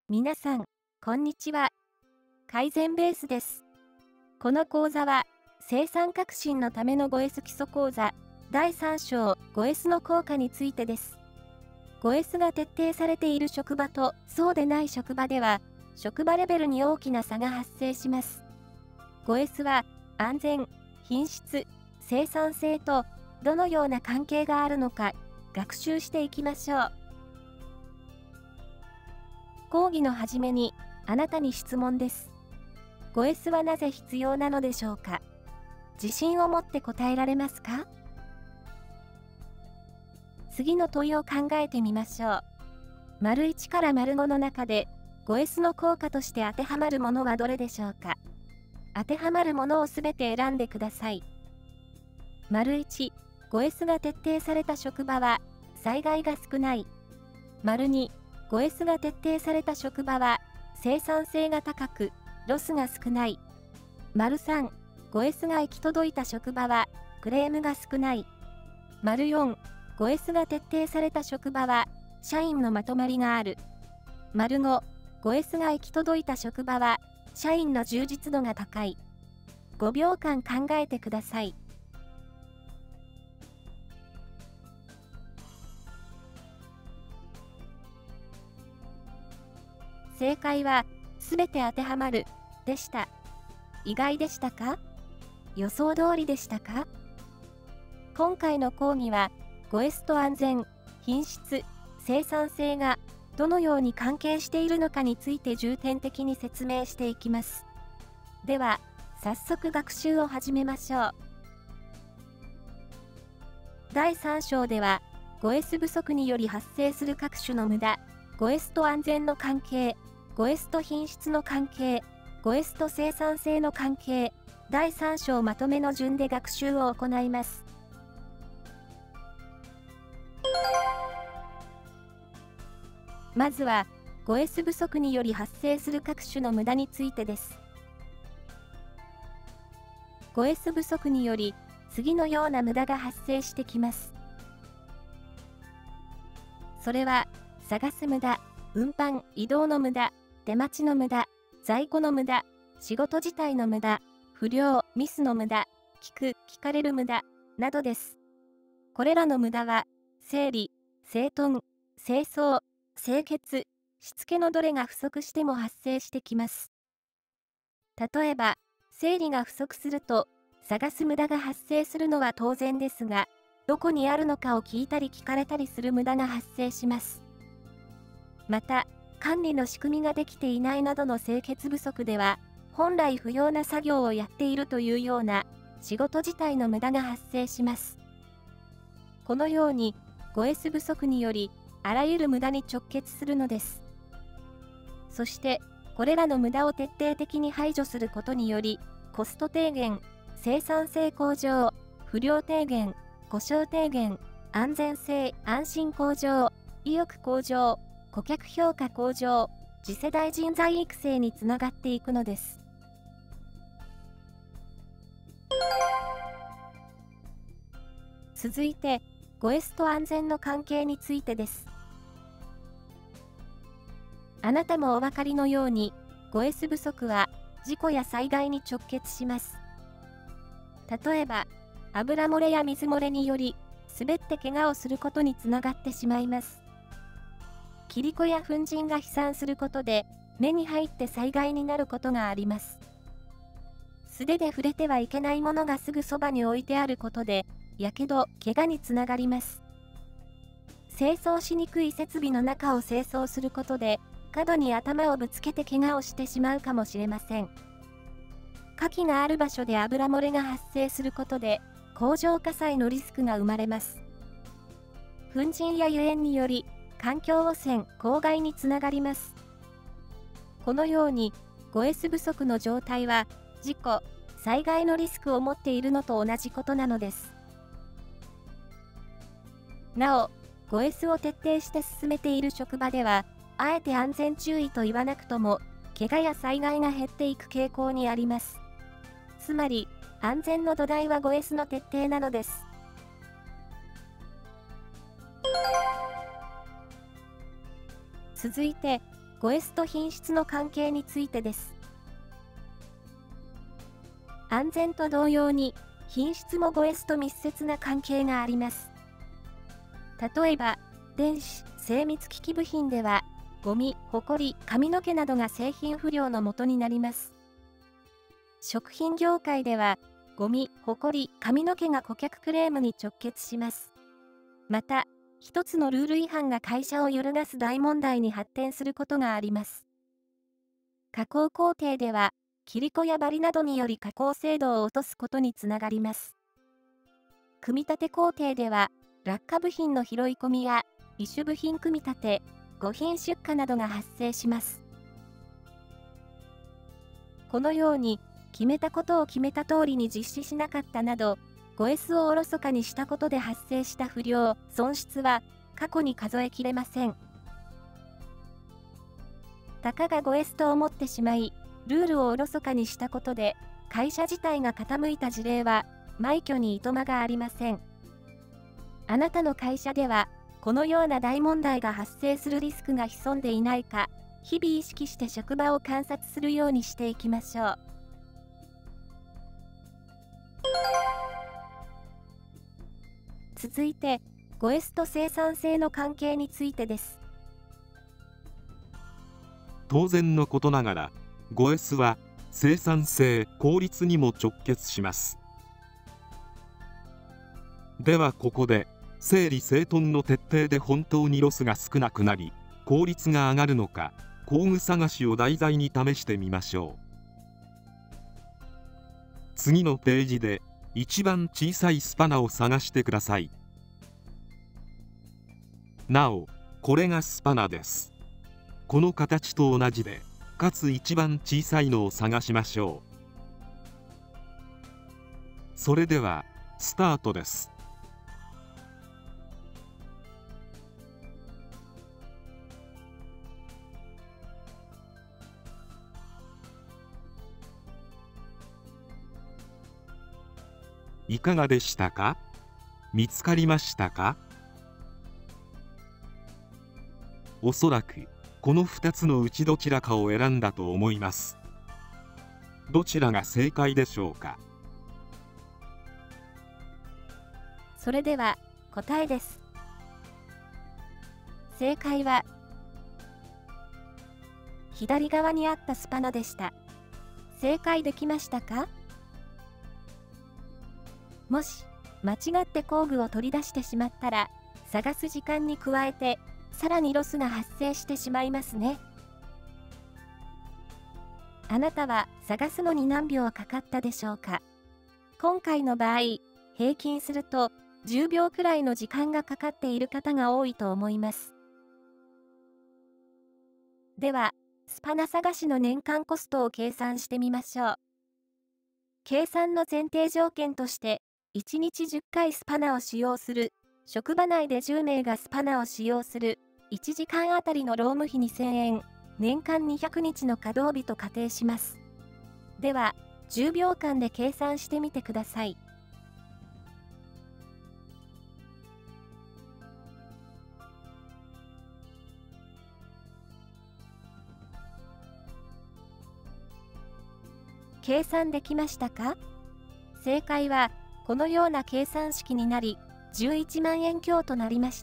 皆さん、こんにちは。改善ベースです。この講座は、生産革新のための 5S 基礎講座、第3章 5S の効果についてです。5S が徹底されている職場とそうでない職場では、職場レベルに大きな差が発生します。5S は、安全、品質、生産性と、どのような関係があるのか、学習していきましょう。講義のはじめに、あなたに質問です。5S はなぜ必要なのでしょうか？自信を持って答えられますか？次の問いを考えてみましょう。丸1から丸5の中で、5S の効果として当てはまるものはどれでしょうか？当てはまるものをすべて選んでください。丸1、5S が徹底された職場は、災害が少ない。丸2、5S が徹底された職場は、生産性が高く、ロスが少ない。丸3、5S が行き届いた職場は、クレームが少ない。丸4、5S が徹底された職場は、社員のまとまりがある。丸5、5S が行き届いた職場は、社員の充実度が高い。5秒間考えてください。正解は、すべて当てはまる、でした。意外でしたか？予想通りでしたか？今回の講義は、5S と安全、品質、生産性がどのように関係しているのかについて重点的に説明していきます。では、早速学習を始めましょう。第3章では、5S 不足により発生する各種の無駄、5S と安全の関係、5S と品質の関係、5S と生産性の関係、第3章まとめの順で学習を行います。まずは、5S 不足により発生する各種の無駄についてです。5S 不足により、次のような無駄が発生してきます。それは、探す無駄、運搬・移動の無駄、出待ちの無駄、在庫の無駄、仕事自体の無駄、不良・ミスの無駄、聞かれる無駄、などです。これらの無駄は、整理、整頓、清掃、清潔、しつけのどれが不足しても発生してきます。例えば、整理が不足すると、探す無駄が発生するのは当然ですが、どこにあるのかを聞いたり聞かれたりする無駄が発生します。また、管理の仕組みができていないなどの清潔不足では、本来不要な作業をやっているというような仕事自体の無駄が発生します。このように 5S 不足によりあらゆる無駄に直結するのです。そしてこれらの無駄を徹底的に排除することによりコスト低減、生産性向上、不良低減、故障低減、安全性・安心向上、意欲向上、顧客評価向上、次世代人材育成につながっていくのです。続いて、5S と安全の関係についてです。あなたもお分かりのように、5S 不足は事故や災害に直結します。例えば、油漏れや水漏れにより、滑って怪我をすることにつながってしまいます。切子や粉塵が飛散することで、目に入って災害になることがあります。素手で触れてはいけないものがすぐそばに置いてあることで、やけど、怪我につながります。清掃しにくい設備の中を清掃することで、角に頭をぶつけて怪我をしてしまうかもしれません。火気がある場所で油漏れが発生することで、工場火災のリスクが生まれます。粉塵や油煙により、環境汚染・公害につながります。このように、5S 不足の状態は、事故・災害のリスクを持っているのと同じことなのです。なお、5S を徹底して進めている職場では、あえて安全注意と言わなくとも、怪我や災害が減っていく傾向にあります。つまり、安全の土台は 5S の徹底なのです。続いて、 5S と品質の関係についてです。安全と同様に、品質も 5S と密接な関係があります。例えば、電子、精密機器部品では、ゴミ、ホコリ、髪の毛などが製品不良の元になります。食品業界では、ゴミ、ホコリ、髪の毛が顧客クレームに直結します。また、一つのルール違反が会社を揺るがす大問題に発展することがあります。加工工程では、切り子や針などにより加工精度を落とすことにつながります。組み立て工程では、落下部品の拾い込みや、異種部品組み立て、誤品出荷などが発生します。このように、決めたことを決めた通りに実施しなかったなど、5S をおろそかにしたことで発生した不良、損失は過去に数えきれません。たかが 5S と思ってしまい、ルールをおろそかにしたことで、会社自体が傾いた事例は、枚挙にいとまがありません。あなたの会社では、このような大問題が発生するリスクが潜んでいないか、日々意識して職場を観察するようにしていきましょう。続いて、5S と生産性の関係についてです。 当然のことながら、5S は生産性・効率にも直結します。ではここで、整理整頓の徹底で本当にロスが少なくなり、効率が上がるのか、工具探しを題材に試してみましょう。次のページで、一番小さいスパナを探してください。なお、これがスパナです。この形と同じで、かつ一番小さいのを探しましょう。それでは、スタートです。いかがでしたか？見つかりましたか？おそらくこの2つのうちどちらかを選んだと思います。どちらが正解でしょうか？ それでは答えです。正解は左側にあったスパナでした。正解できましたか？もし間違って工具を取り出してしまったら、探す時間に加えてさらにロスが発生してしまいますね。あなたは探すのに何秒かかったでしょうか？今回の場合、平均すると10秒くらいの時間がかかっている方が多いと思います。では、スパナ探しの年間コストを計算してみましょう。計算の前提条件として、1日10回スパナを使用する、職場内で10名がスパナを使用する、1時間あたりの労務費2000円、年間200日の稼働日と仮定します。では、10秒間で計算してみてください。計算できましたか？正解は、このような計算式になり、11万円強となりました。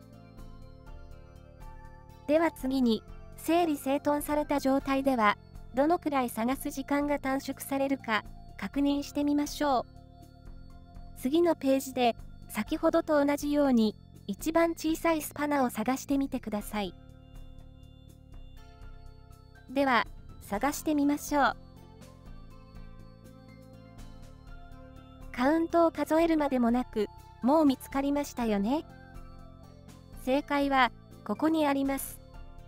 では次に、整理整頓された状態では、どのくらい探す時間が短縮されるか、確認してみましょう。次のページで、先ほどと同じように、一番小さいスパナを探してみてください。では、探してみましょう。カウントを数えるまでもなく、もう見つかりましたよね。正解は、ここにあります。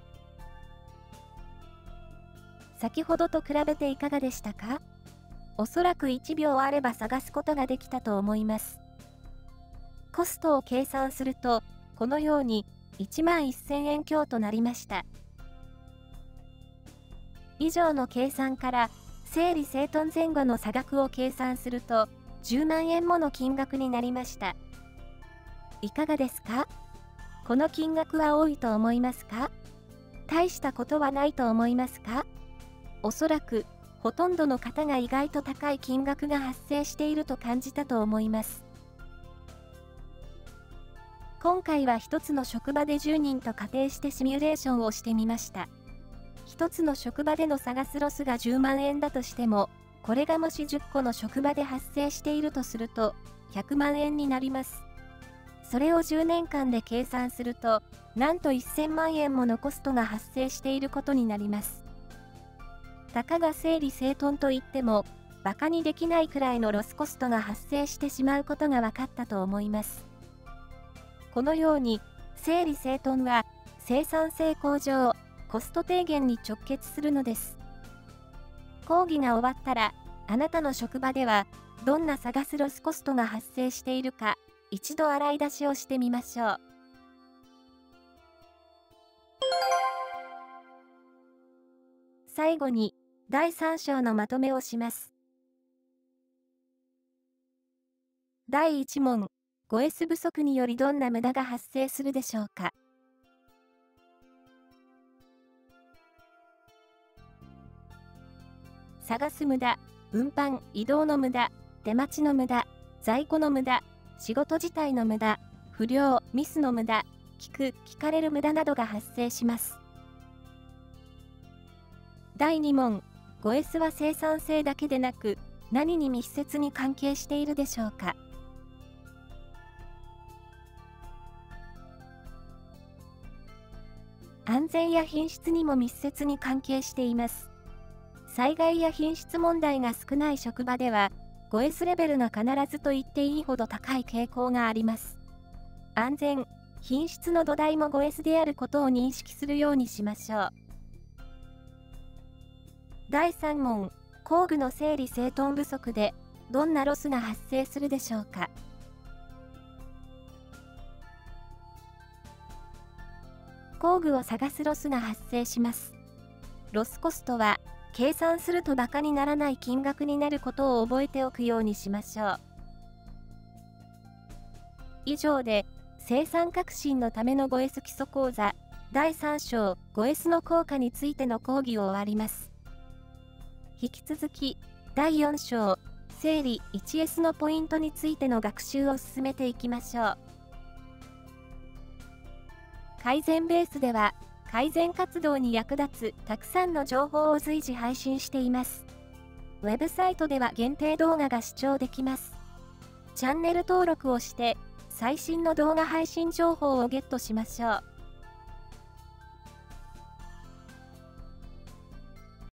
先ほどと比べていかがでしたか？おそらく1秒あれば探すことができたと思います。コストを計算すると、このように1万1000円強となりました。以上の計算から、整理整頓前後の差額を計算すると、10万円もの金額になりました。いかがですか？この金額は多いと思いますか？ 大したことはないと思いますか？おそらく、ほとんどの方が意外と高い金額が発生していると感じたと思います。今回は一つの職場で10人と仮定してシミュレーションをしてみました。一つの職場での探すロスが10万円だとしても、これがもし10個の職場で発生しているとすると、100万円になります。それを10年間で計算すると、なんと1000万円ものコストが発生していることになります。たかが整理整頓といっても、馬鹿にできないくらいのロスコストが発生してしまうことが分かったと思います。このように、整理整頓は生産性向上、コスト低減に直結するのです。講義が終わったら、あなたの職場では、どんな探すロスコストが発生しているか、一度洗い出しをしてみましょう。最後に、第3章のまとめをします。第1問、5S 不足によりどんな無駄が発生するでしょうか。探す無駄、運搬・移動の無駄、手待ちの無駄、在庫の無駄、仕事自体の無駄、不良・ミスの無駄、聞かれる無駄などが発生します。第2問、5S は生産性だけでなく、何に密接に関係しているでしょうか。安全や品質にも密接に関係しています。災害や品質問題が少ない職場では、5S レベルが必ずと言っていいほど高い傾向があります。安全、品質の土台も 5S であることを認識するようにしましょう。第3問、工具の整理整頓不足で、どんなロスが発生するでしょうか。工具を探すロスが発生します。ロスコストは、計算すると馬鹿にならない金額になることを覚えておくようにしましょう。以上で、生産革新のための 5S 基礎講座、第3章 5S の効果についての講義を終わります。引き続き、第4章、整理 1S のポイントについての学習を進めていきましょう。改善ベースでは、改善活動に役立つたくさんの情報を随時配信しています。ウェブサイトでは限定動画が視聴できます。チャンネル登録をして、最新の動画配信情報をゲットしましょう。